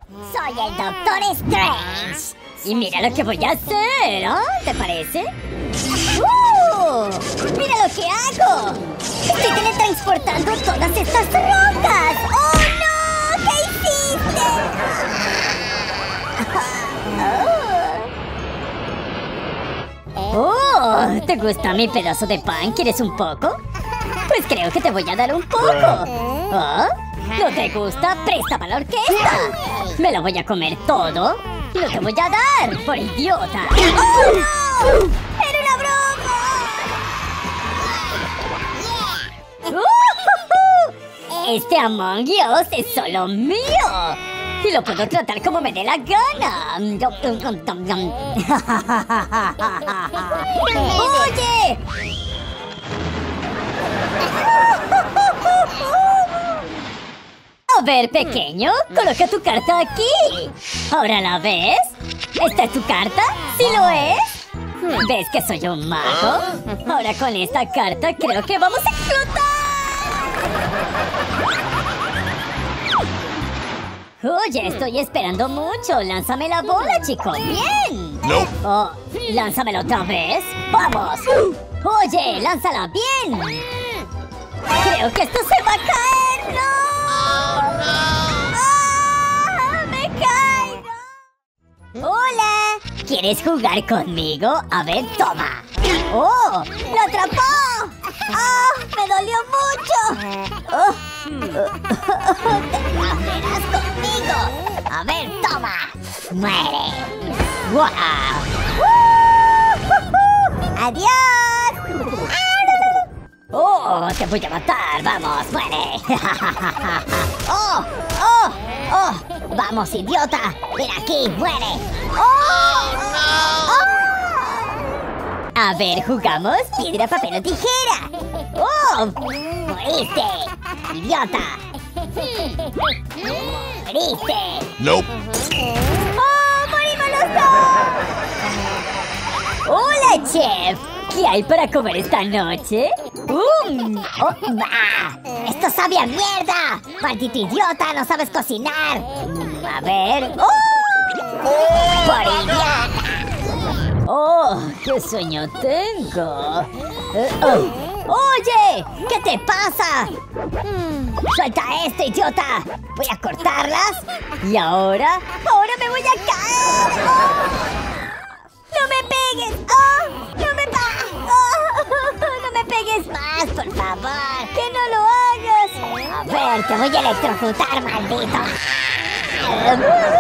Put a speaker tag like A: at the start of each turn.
A: Soy el Doctor Strange. Y mira lo que voy a hacer, ¿ah? ¿Te parece? ¡Mira lo que hago! ¡Estoy teletransportando todas estas rocas! ¡Oh, no! ¿Qué hiciste? ¡Oh! ¿Te gusta mi pedazo de pan? ¿Quieres un poco? Pues creo que te voy a dar un poco. ¿Oh? ¿No te gusta? ¡Presta para la orquesta! Me lo voy a comer todo. Y no te voy a dar, por idiota. ¡Oh, no! ¡Era una broma! Este Among Us es solo mío. Y lo puedo tratar como me dé la gana. ¡Oye! A ver, pequeño, coloca tu carta aquí. ¿Ahora la ves? ¿Esta es tu carta? ¿Sí lo es? ¿Ves que soy un mago? Ahora con esta carta creo que vamos a explotar. Oye, estoy esperando mucho. Lánzame la bola, chico. ¡Bien!
B: No.
A: Oh, lánzamela otra vez. ¡Vamos! Oye, lánzala bien. Creo que esto se va a caer. ¡No! ¡Ah! ¡Me caigo! ¡Hola! ¿Quieres jugar conmigo? A ver, toma. ¡Oh! ¡Lo atrapó! ¡Ah! ¡Me dolió mucho! ¡Oh! ¡Te verás conmigo! A ver, toma. ¡Muere! ¡Wow! ¡Adiós! ¡Oh! ¡Te voy a matar! ¡Vamos! ¡Muere! ¡Oh! ¡Oh! ¡Oh! ¡Vamos, idiota! ¡Ven aquí! ¡Muere! ¡Oh! ¡Oh! A ver, ¿jugamos? Piedra, papel o tijera. ¡Oh! ¡Moriste! ¡Idiota! ¡Moriste!
B: Nope.
A: ¡Oh! ¡Morimos los dos! ¡Hola, chef! ¿Qué hay para comer esta noche? ¡Oh! ¡Ah! ¡Esto sabe a mierda! ¡Maldito idiota! ¡No sabes cocinar! A ver... ¡Oh! ¡Por idiota! ¡Oh! ¡Qué sueño tengo! ¡Oye! ¿Qué te pasa? ¡Suelta esto, idiota! Voy a cortarlas. Y ahora... ¡Ahora me voy a caer! ¡Oh! ¡No me pegues! ¡Oh! ¡No me ¡no me pegues más, por favor! ¡Que no lo hagas! A ver, te voy a electrocutar, maldito.